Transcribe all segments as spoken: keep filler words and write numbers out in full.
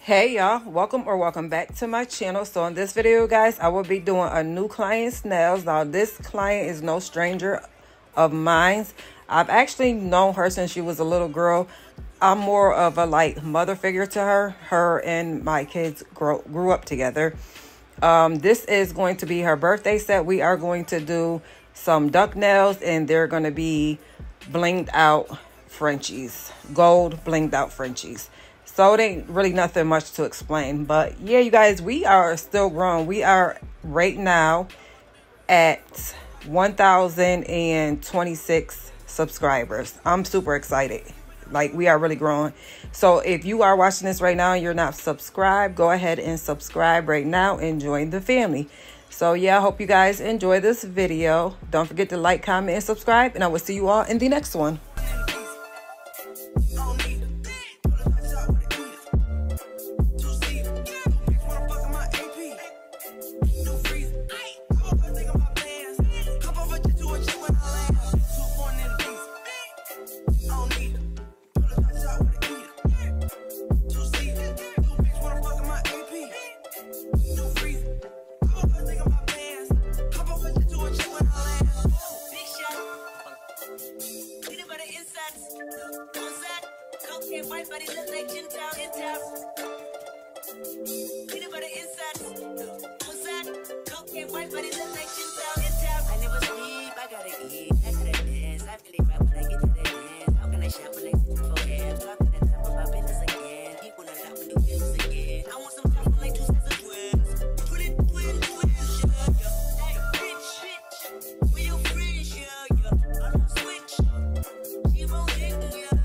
Hey y'all, welcome or welcome back to my channel. So in this video, guys, I will be doing a new client's nails. Now this client is no stranger of mine. I've actually known her since she was a little girl. I'm more of a like mother figure to her. Her and my kids grow, grew up together. Um, this is going to be her birthday set. We are going to do some duck nails and they're going to be blinged out Frenchies, gold blinged out Frenchies. So it ain't really nothing much to explain. But yeah, you guys, we are still growing. We are right now at one thousand twenty-six subscribers. I'm super excited. Like, we are really growing. So if you are watching this right now and you're not subscribed, go ahead and subscribe right now and join the family. So yeah, I hope you guys enjoy this video. Don't forget to like, comment, and subscribe. And I will see you all in the next one. White body look like gin town in town. Peanut butter inside. What's that? Cocaine white body look like gin town in town. I never sleep, I gotta eat, I gotta dance. I feel like when I get to the dance. How can I shop when I get to four hands? Talking to top of my business again. People not out and do business again. I want some time like two sets of twins. Twin, twin, twin, yeah, yeah. Hey, bitch, bitch. Where your friends, yeah, yeah. I'm switch. She won't hit me, yeah.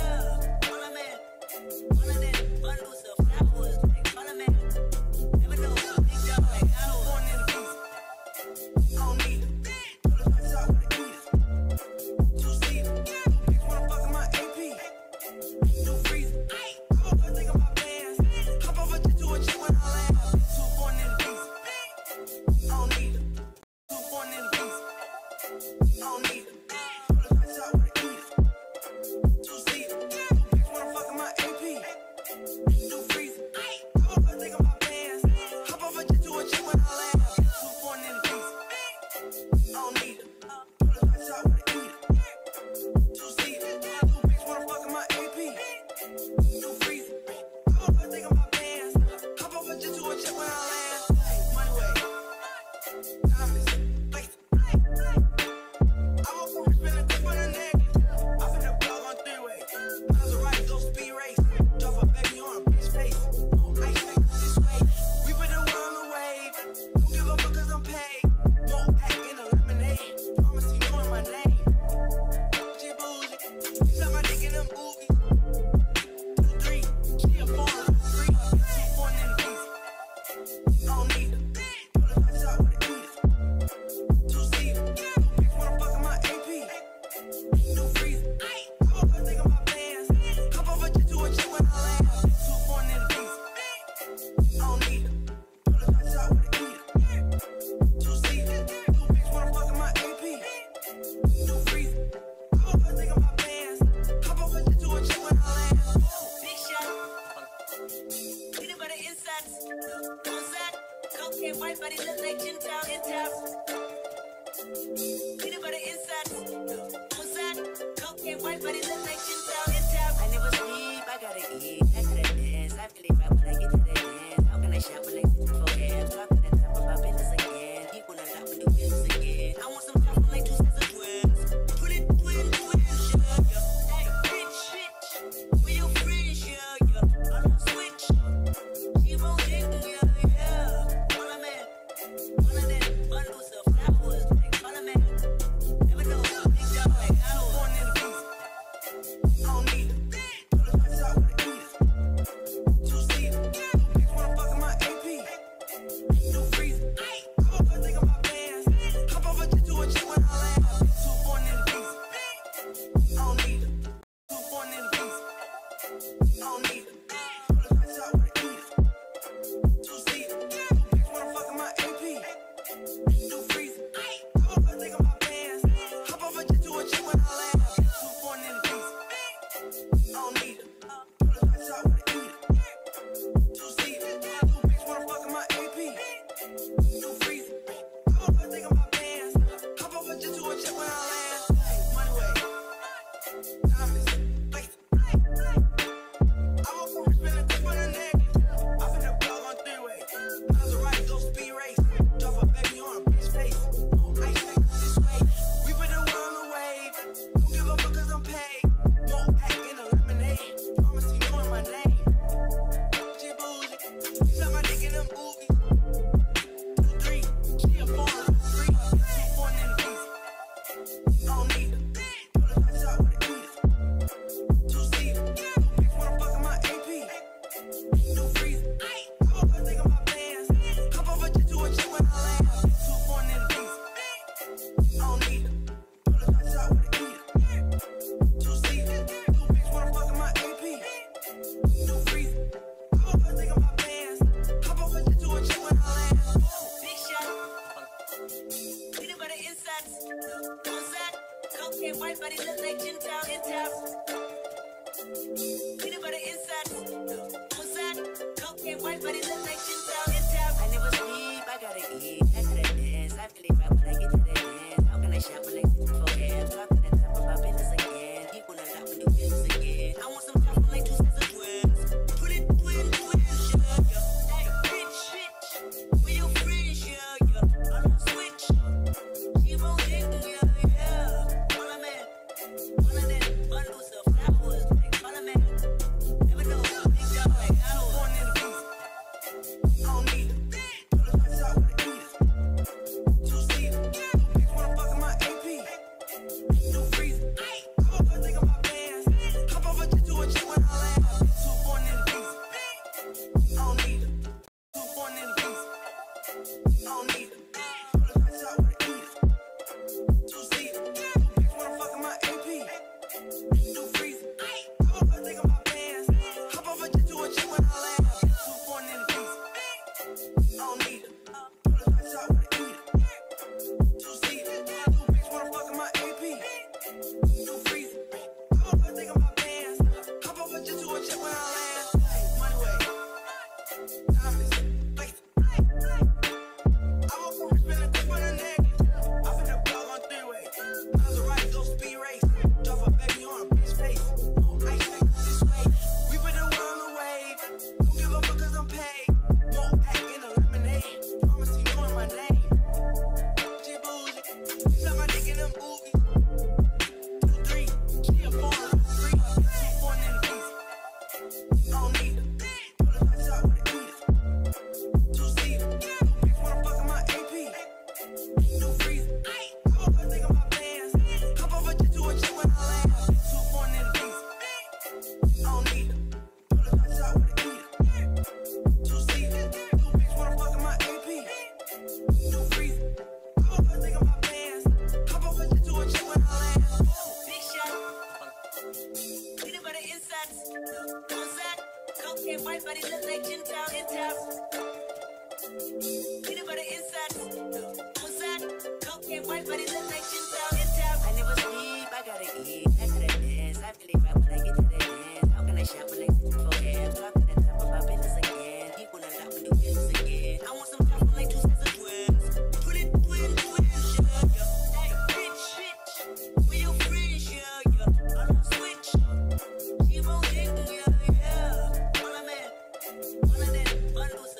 White body look like gin town in town. Peanut butter inside. What's that? Cocaine white body look like gin town in town. I never sleep, I gotta eat, I gotta dance. I feel like when I get to the dance. How can I shop when I get to four hands? Talking to top of my business again. People not out and do business again. I want some time like two sets of twins. Twin, twin, twin, yeah, yeah. Hey, bitch, bitch. Where your friends, yeah, yeah. I'm switch. She won't hit me, yeah. One of them bundles of flowers, like one of them. Never body look like Chantel in town. I never sleep, I gotta eat, I gotta dance. I feel it right when I get to the dance. How can I shop when I get for hands? Talking to top of my business again. People that got me do business again. I want some time like two sets of twins. Put it, twin, twin, yeah, yeah. Hey, bitch, bitch, with your friends, yeah, yeah. I'm a switch. Keep on hitting, yeah, yeah. All I'm at, all of that bundles of flowers, like all I'm at. Never know, big dog, like I was born in the beast. I don't need it. Put it myself with the eaters. Two seater. Bitch wanna fuck in my A P. No freezer. Hop off, I think of my bands. Hop off, I just do a chick when I laugh. Two born in the beast. I don't need it. Two born in the beast. I don't need it. Put it myself with the eaters. Two seater. Bitch wanna fuck in my A P. No freezer. Hop off, I think of my bands. Hop off, I just do a chick when I laugh. Two born in the beast. I don't need it. Put it myself with the eater. Two seater. Bitch wanna fuck in my A P. No freezer. Hop off, I think of my bands. Hop off, I just do a chick when I laugh. Money way. Diamonds. Lace. I woke up spinning quick on the neck. I finna plug on three-way. Maserati go speed race. Drop a baby on a bitch face. Ice face this way. We put the world away. Don't give a fuck cause I'm paid. Won't act in a lemonade. Promise you knowing my name. She bougie. Suck my dick in them boobies. Two, three. She a four, three. Two, four in the beast. I don't need it. Put it myself with the eaters. Two seater. Bitch wanna fuck in my A P. No freezer. Hop off, I think of my bands. Hop off, I just do a chick when I laugh. Two, four in the beast. I don't need it. Put it myself with the eaters. Two seater. Bitch wanna fuck in my A P. No freezer. Hop off, I think of my bands. Hop off, I just do a chick when I laugh. Big shot. Peanut butter insides. One side. Cocaine white body look like Chantel in town. Peanut butter insides. One side. Cocaine white body look like Chantel in town. I never sleep, I gotta eat, I gotta dance. I feel it right when I get to the dance. How can I shop when I get for hands? Talking to top of my business again. People that got me do business again. I want some time like two sets of twins. Put it, twin, twin, yeah, yeah. Hey, bitch, bitch, with your friends, yeah, yeah. I'm a switch. Keep on hitting, yeah, yeah. All I'm at, all of that bundles